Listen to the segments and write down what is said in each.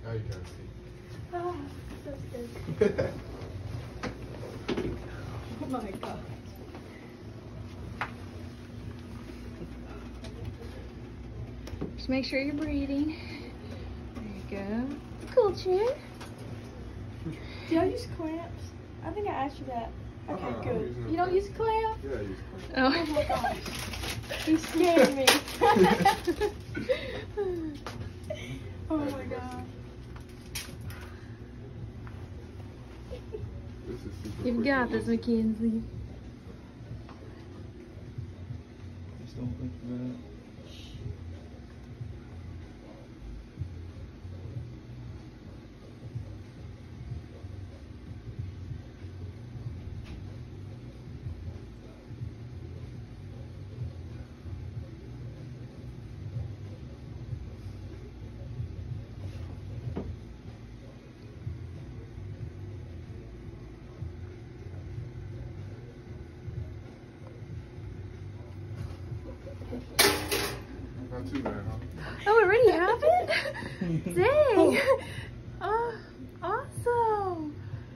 Now you can see. Oh, so good. Oh my god. Just make sure you're breathing. There you go. Cool, Chin. Do y'all use clamps? I think I asked you that. Okay, good. You don't use clamps? Yeah, I use clamps. Oh my gosh. You scared me. Oh my god. This is super You've quick got and this, easy. Mackenzie. Just don't think about it. Not too bad, huh? Oh, it already happened? Dang. Oh, awesome.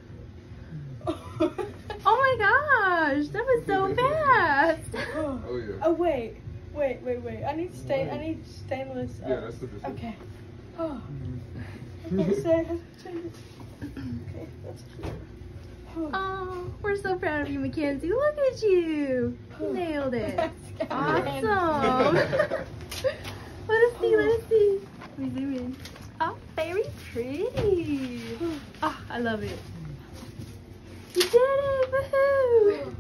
Oh my gosh, that was so fast. Oh, yeah. Oh, wait. I need stainless. Yeah, that's the decision. Okay. Oh. Okay, so okay, that's cute. Oh, we're so proud of you, Mackenzie. Look at you. You nailed it. Awesome. Let us see. Let me zoom in. Oh, very pretty. Oh, I love it. You did it. Woohoo.